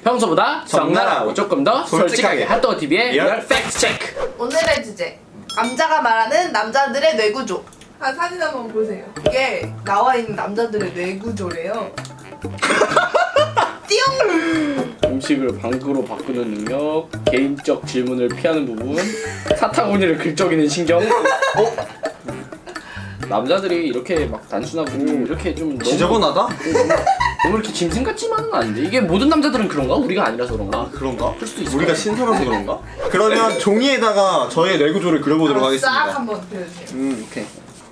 평소보다 적나라하고 조금 더 솔직하게 핫도그TV의 리얼 팩트 체크. 오늘의 주제, 남자가 말하는 남자들의 뇌구조. 한 사진 한번 보세요. 이게 나와있는 남자들의 뇌구조래요. 띠용! 음식을 방구로 바꾸는 능력, 개인적 질문을 피하는 부분, 사타구니를 긁적이는 신경. 남자들이 이렇게 막 단순하고 이렇게 좀 지저분하다? 너무 이렇게 짐승 같지만은 않은데, 이게 모든 남자들은 그런가? 우리가 아니라서 그런가? 아 그런가? 그럴 수도 있어. 우리가 신선해서 그런가? 그러면 종이에다가 저의 뇌구조를 그려보도록 하겠습니다. 싹 한번 그려주세요. 오케이.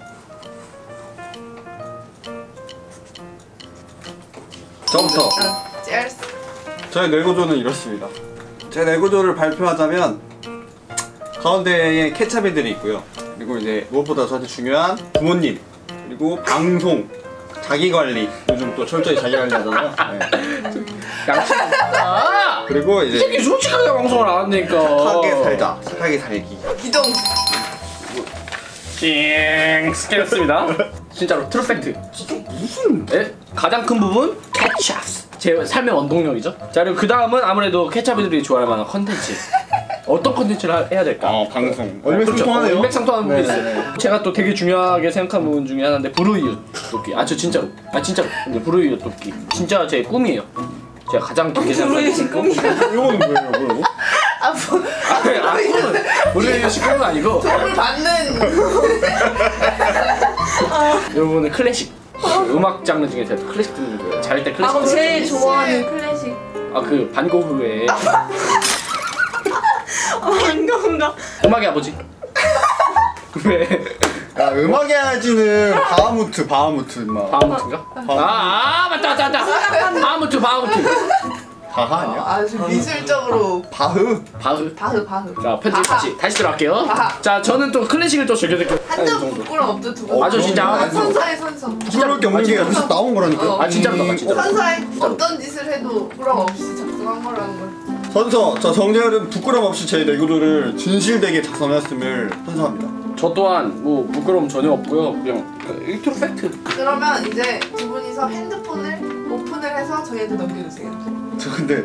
저부터 젤스. 저의 뇌구조는 이렇습니다. 제 뇌구조를 발표하자면 가운데에 케찹이들이 있고요. 그리고 이제 무엇보다 저한테 중요한 부모님, 그리고 방송, 자기관리. 요즘 또 철저히 자기관리 하잖아요. 네. 양심 없다. 그리고 이 이제 새끼 솔직하게 방송을 안 한다니까. 착하게 살자, 착하게 살기. 기동. 찡 스케였습니다. 진짜로 트루 팩트. 진짜 무슨? 네? 가장 큰 부분 케찹. 제 삶의 원동력이죠. 자, 그리고 그 다음은 아무래도 케찹이들이 좋아할 만한 컨텐츠. 어떤 컨텐츠를 해야 될까? 방송. 일맥상통하네요. 일맥상통하는 부분이 있어요. 네네. 제가 또 되게 중요하게 생각하는 부분 중에 하나인데, 브루이웃 돕기. 저 진짜로. 진짜로. 근데 브루이웃 돕기. 진짜 제 꿈이에요. 제가 가장 깊게 생각하는 꿈이야. 이거는 뭐예요, 뭐라고? 브루이웃이 꿈은 아니고. 도움을 받는. 여러분은 클래식. 음악 장르 중에 제가 클래식 듣는 거예요. 잘 때 클래식. 그럼 제일 좋아하는 클래식. 그 반고흐의 반가운가? 음악의 아버지. 왜? 야, 음악의 아지는 바하무트 임마. 바하무트인가? 맞다. 바하무트. 바하 아니야? 아주 미술적으로. 바흐? 바흐. 바흐. 자, 편집 다시 들어갈게요. 자, 저는 또 클래식을 또 즐겨듣고. 한점 부끄럼 없도 두 번. 진짜. 선사의 선서. 부끄러울 게 없는 게 여기서 나온 거라니까. 진짜로. 선사의 어떤 짓을 해도 부끄럼 없이 작성한 거라는 걸. 선서, 저 정재열은 부끄럼 없이 제 뇌구조를 진실되게 작성했음을 선서합니다. 저 또한 뭐 부끄러움 전혀 없고요. 그냥 트루 팩트. 그러면 이제 두 분이서 핸드폰을 오픈을 해서 저희한테 넘겨주세요. 저 근데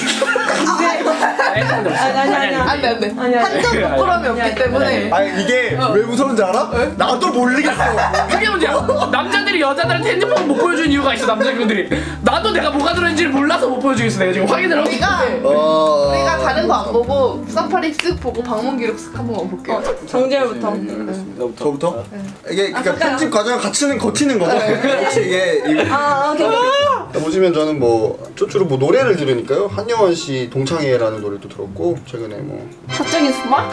안돼. 한점 부끄럼이 없기 때문에. 아니 이게 왜 무서운지 알아? 나도 모르겠어. 그게 문제야. 남자들이 여자들한테 핸드폰 못 보여주는 이유가 있어. 남자분들이. 나도 내가 뭐가 들어있는지를 몰라서 못 보여주겠어. 내가 지금 확인을 하고 있어. 우리가 다른 거 안 보고 사파리 쓱 보고 방문 기록 쓱 한번 볼게요. 정재열부터. 저부터? 이게 그러니까 편집 과정을 거치는 거죠. 혹시 이게 오케이. 보시면 저는 주로 노래를 들으니까요. 한여원 씨 동창회라는 노래도 들었고, 최근에 사적인 수박?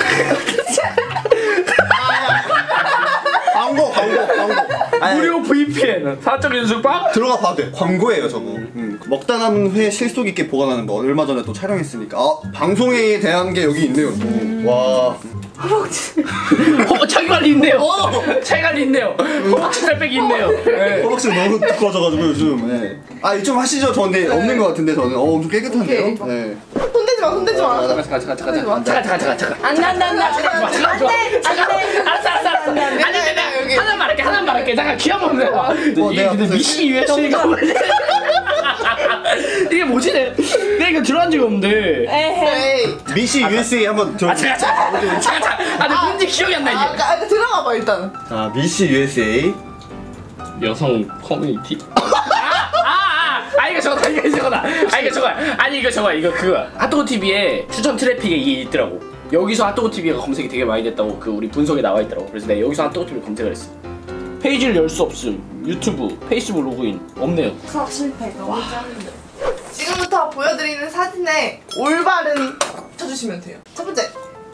광고. 무료 VPN 사적 연습방? 들어가 봐도 돼. 광고예요 저거. 먹다 남은 회 실속 있게 보관하는 거 얼마 전에 또 촬영했으니까 방송에 대한 게 여기 있네요. 와. 자기 관리 있네요. 자기 관리 있네요. 허벅지 살빼기 있네요. 허벅지 너무 두꺼워져가지고 요즘. 좀 하시죠. 저 근데 없는 것 같은데 저는 엄청 깨끗한데요. 네. 손대지 마. 잠깐. 안돼. 하나만 말할게. 잠깐 귀 한번 내봐. 미시 USA가 이게 뭐지? 내가 이거 들어간 적이 없는데. 에이. 미시 USA 한번 들어. 잠깐. 뭔지 기억이 안 나 이게. 들어가 봐 일단. 자, 미시 USA. 여성 커뮤니티. 이거 저거야. 이거 그거야. 핫도그TV에 추천 트래픽에 이게 있더라고. 여기서 핫도그TV가 검색이 되게 많이 됐다고 우리 분석에 나와 있더라고. 그래서 내가 여기서 핫도그TV 검색을 했어. 페이지를 열 수 없음. 유튜브, 페이스북 로그인 없네요. 수학 실패. 너무 짱인데. 지금부터 보여드리는 사진에 올바른 쳐주시면 돼요. 첫 번째.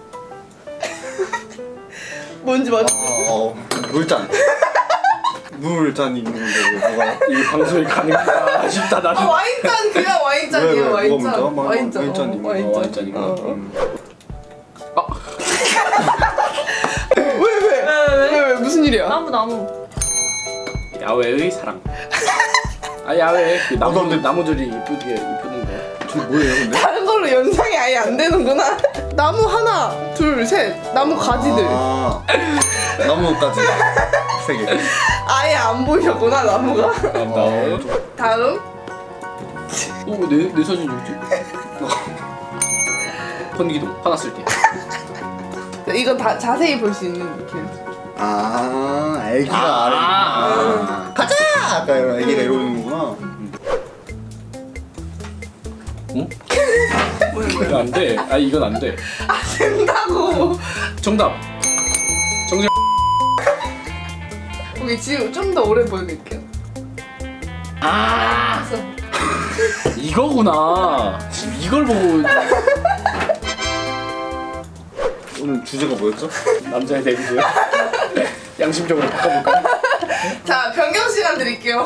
뭔지 맞죠? 물잔. 물잔 있는 건데 뭐가 이 방송이 가능할까 싶다 나는. 와인잔 그냥 와인잔이에요. 와인잔. 와인잔인가? 왜 무슨 일이야? 나무. 야외의 사랑. 야외 그 나무들이 이쁘는 거. 저 뭐예요 근데? 다른 걸로 연상이 아예 안 되는구나. 나무 하나, 둘, 셋. 나무 가지들. 나무까지 3개. 아예 안 보이셨구나 나무가. 다음. 다음. 내 사진 여기 있지? 현기동 화났을 때. 이건 다 자세히 볼 수 있는 느낌. 아, 애기가 아. 가자! 아까 애기가 이러는구나. 응? 이거 안 돼. 아 이건 안 돼. 아 된다고. 정답. 정답. 오케이 지금 좀 더 오래 보여드릴게요. 아 그래서 이거구나. 지금 이걸 보고 오늘 주제가 뭐였죠? 남자의 데뷔고요. 양심적으로 바꿔볼까? 자 변경 시간 드릴게요.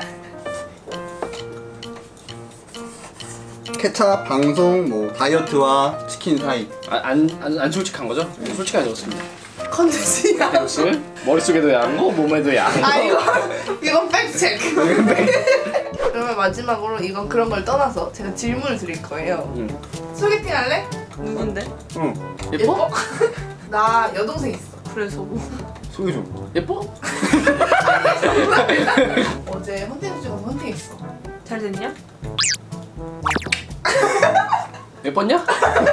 케찹, 방송, 뭐 다이어트와 치킨 사이. 안 솔직한 거죠? 솔직하게 적었습니다. 컨텐츠야. 역시 머릿속에도 양고 몸에도 양고. 아 이건 팩트 체크. 그러면 마지막으로 이건 그런 걸 떠나서 제가 질문을 드릴 거예요. 응. 소개팅 할래? 누군데? 응. 예뻐? 나 여동생 있어. 그래서 뭐? 소개 좀. 예뻐? 어제 헌팅 중에서 헌팅했어. 잘 됐냐? 예뻤냐?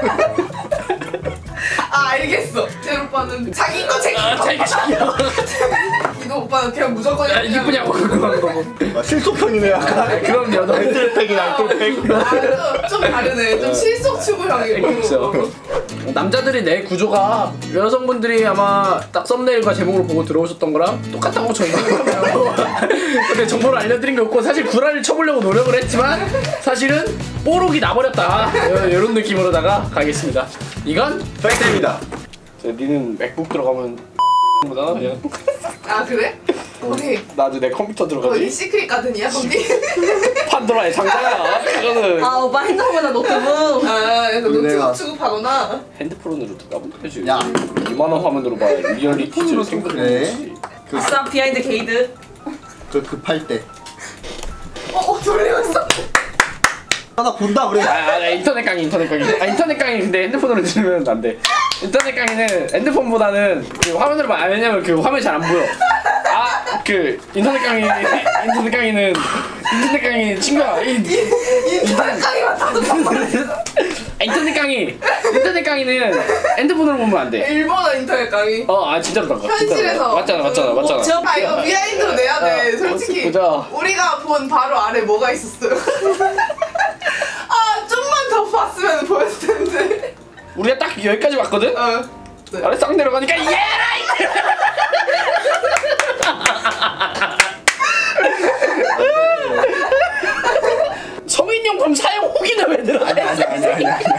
아 알겠어. 제 오빠는 자기 거 챙겨. 자기 새끼야. 이거 오빠는 그냥 무조건 야 이쁘냐고 그런 거. 아, 실속형이네 약간. 그럼 여덟 팩이랑 똘팩. 좀 다르네. 좀 실속 추구형이고. 그렇죠. 남자들이 내 구조가 여성분들이 아마 딱 썸네일과 제목을 보고 들어오셨던 거랑 똑같다고 저는 생각해요. 근데 정보를 알려드린 게 없고 사실 구라를 쳐보려고 노력을 했지만 사실은 뽀록이 나버렸다 이런 느낌으로다가 가겠습니다. 이건 팩트입니다. 니는 맥북 들어가면 보다 그냥 아 그래? 오케이. 나도 내 컴퓨터 거기 들어가지. 시크릿 가든이야 거기? 판도라의 상자야. 그거는 아 오빠 핸드폰보다 노트북. 아 그래서 내가- 노트북 취급하거나. 핸드폰으로 들어가면 되지. 야. 2만원 화면으로 봐. 리얼리티를 생각해야지. 아싸 비하인드 게이드. 저 급할 때. 돌리고 있어. 하나 본다 그래. 인터넷 강의. 인터넷 강의 근데 핸드폰으로 들으면 안 돼. 인터넷 강의는 핸드폰보다는 그 화면으로 봐. 왜냐면 그 화면이 잘 안 보여. 그 인터넷 강의는 친구야. 인터넷 강의만 다 듣고. 인터넷 강의는 핸드폰으로 보면 안 돼. 일본어 인터넷 강의. 진짜로 나가. 현실에서. 맞잖아. 아 이거 비하인드로 내야 돼. 솔직히 보자. 우리가 본 바로 아래 뭐가 있었어요? 아 좀만 더 봤으면 보였을 텐데. 우리가 딱 여기까지 왔거든. 네. 아래 싹 내려가니까 예라이. 성인용품 사용 후기는 왜 들어? 아니.